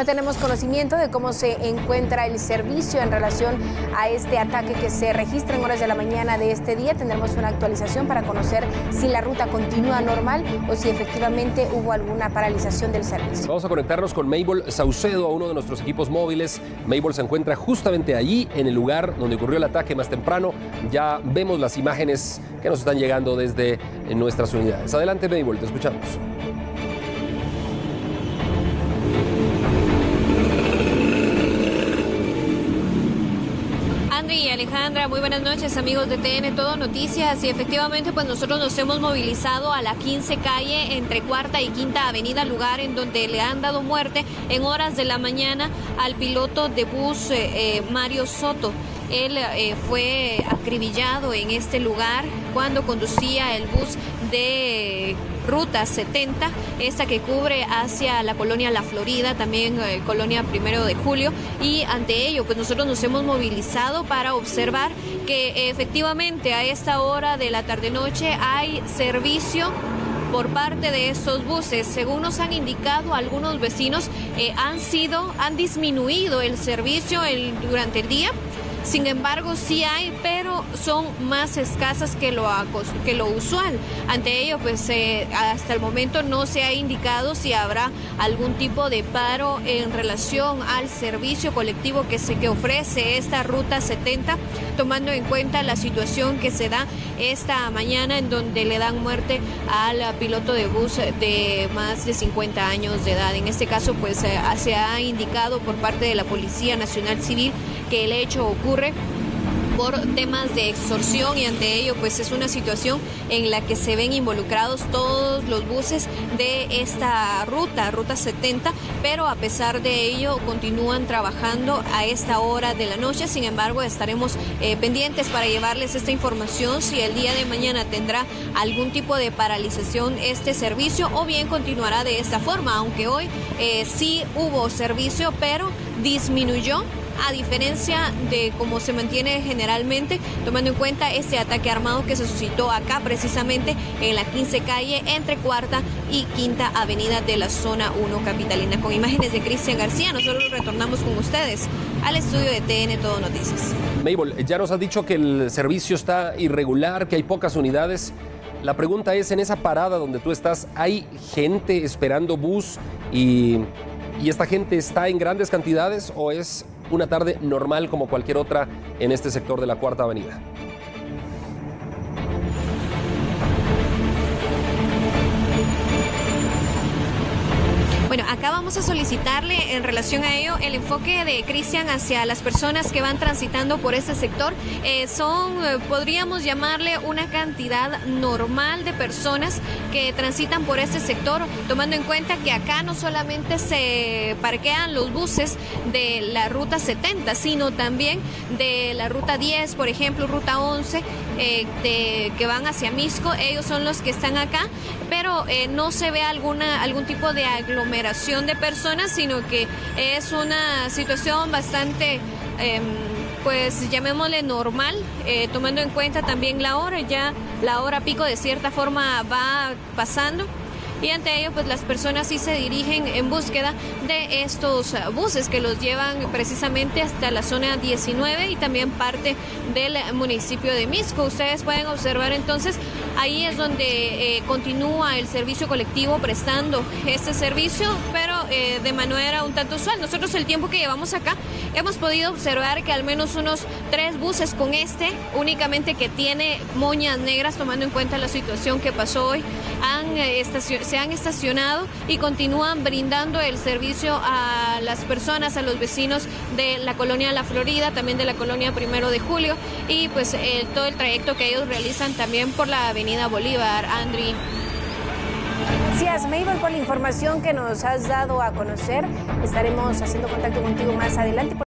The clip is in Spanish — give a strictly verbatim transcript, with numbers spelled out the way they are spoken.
No tenemos conocimiento de cómo se encuentra el servicio en relación a este ataque que se registra en horas de la mañana de este día. Tendremos una actualización para conocer si la ruta continúa normal o si efectivamente hubo alguna paralización del servicio. Vamos a conectarnos con Mabel Saucedo, a uno de nuestros equipos móviles. Mabel se encuentra justamente allí, en el lugar donde ocurrió el ataque más temprano. Ya vemos las imágenes que nos están llegando desde nuestras unidades. Adelante, Mabel, te escuchamos. Y Alejandra, muy buenas noches, amigos de T N Todo Noticias. Y efectivamente, pues nosotros nos hemos movilizado a la quince calle entre Cuarta y Quinta Avenida, lugar en donde le han dado muerte en horas de la mañana al piloto de bus eh, eh, Mario Soto. Él eh, fue acribillado en este lugar cuando conducía el bus de Ruta setenta, esta que cubre hacia la colonia La Florida, también eh, colonia Primero de Julio, y ante ello pues nosotros nos hemos movilizado para observar que eh, efectivamente a esta hora de la tarde-noche hay servicio por parte de estos buses. Según nos han indicado algunos vecinos, eh, han sido, han disminuido el servicio el, durante el día. Sin embargo, sí hay, pero son más escasas que lo, que lo usual. Ante ello, pues eh, hasta el momento no se ha indicado si habrá algún tipo de paro en relación al servicio colectivo que, se, que ofrece esta Ruta setenta, tomando en cuenta la situación que se da esta mañana en donde le dan muerte al piloto de bus de más de cincuenta años de edad. En este caso, pues eh, se ha indicado por parte de la Policía Nacional Civil que el hecho ocurre por temas de extorsión, y ante ello pues es una situación en la que se ven involucrados todos los buses de esta ruta, Ruta setenta, pero a pesar de ello continúan trabajando a esta hora de la noche. Sin embargo, estaremos eh, pendientes para llevarles esta información si el día de mañana tendrá algún tipo de paralización este servicio o bien continuará de esta forma, aunque hoy eh, sí hubo servicio, pero disminuyó a diferencia de cómo se mantiene generalmente, tomando en cuenta este ataque armado que se suscitó acá precisamente en la quince calle entre Cuarta y Quinta Avenida de la zona uno capitalina. Con imágenes de Cristian García, nosotros retornamos con ustedes al estudio de T N Todo Noticias. Mabel, ya nos has dicho que el servicio está irregular, que hay pocas unidades. La pregunta es, en esa parada donde tú estás, ¿hay gente esperando bus y, y esta gente está en grandes cantidades o es una tarde normal como cualquier otra en este sector de la Cuarta Avenida? Bueno, acá vamos a solicitarle en relación a ello el enfoque de Cristian hacia las personas que van transitando por este sector. Eh, son, eh, podríamos llamarle una cantidad normal de personas que transitan por este sector, tomando en cuenta que acá no solamente se parquean los buses de la Ruta setenta, sino también de la Ruta diez, por ejemplo, Ruta once, eh, de, que van hacia Misco. Ellos son los que están acá, pero eh, no se ve alguna, algún tipo de aglomeración de personas, sino que es una situación bastante, eh, pues llamémosle normal, eh, tomando en cuenta también la hora, ya la hora pico de cierta forma va pasando. Y ante ello, pues las personas sí se dirigen en búsqueda de estos buses que los llevan precisamente hasta la zona diecinueve y también parte del municipio de Misco. Ustedes pueden observar entonces, ahí es donde eh, continúa el servicio colectivo prestando este servicio, pero eh, de manera un tanto usual. Nosotros el tiempo que llevamos acá hemos podido observar que al menos unos tres buses con este, únicamente que tiene moñas negras, tomando en cuenta la situación que pasó hoy, han eh, estacionado se han estacionado y continúan brindando el servicio a las personas, a los vecinos de la colonia La Florida, también de la colonia Primero de Julio, y pues el, todo el trayecto que ellos realizan también por la avenida Bolívar. Andri. Gracias, Mabel, por la información que nos has dado a conocer. Estaremos haciendo contacto contigo más adelante.